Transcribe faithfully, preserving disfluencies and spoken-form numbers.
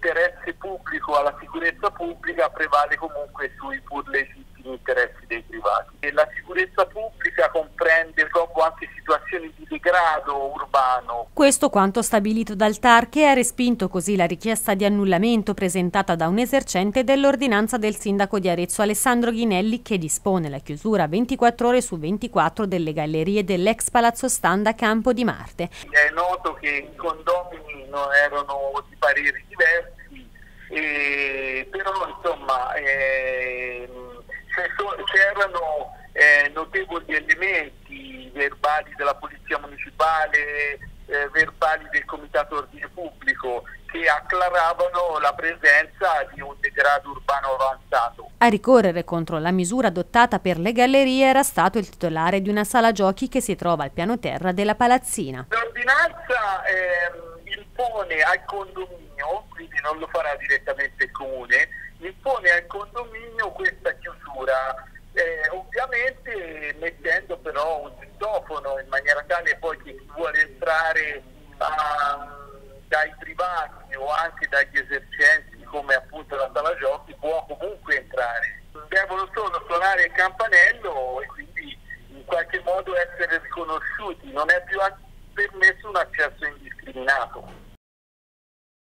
l'interesse pubblico alla sicurezza pubblica prevale comunque sui pur legittimi interessi dei privati. E la sicurezza pubblica comprende proprio anche situazioni di degrado urbano. Questo quanto stabilito dal T A R, che ha respinto così la richiesta di annullamento presentata da un esercente dell'ordinanza del sindaco di Arezzo Alessandro Ghinelli, che dispone la chiusura ventiquattro ore su ventiquattro delle gallerie dell'ex Palazzo Standa Campo di Marte. È noto che i condomini non erano di pareri diversi, e, però insomma eh, c'erano eh, notevoli elementi verbali della Polizia Municipale, eh, verbali del Comitato Ordine Pubblico, che acclaravano la presenza di un degrado urbano avanzato. A ricorrere contro la misura adottata per le gallerie era stato il titolare di una sala giochi che si trova al piano terra della palazzina. L'ordinanza eh, impone al condominio, quindi non lo farà direttamente il comune, impone al condominio questa chiusura, eh, ovviamente mettendo però un citofono in maniera tale poi che chi vuole entrare a, dai privati o anche dagli esercenti come appunto la sala giochi può comunque entrare. Devono solo suonare il campanello e quindi in qualche modo essere riconosciuti, non è più permesso un accesso indiscriminato.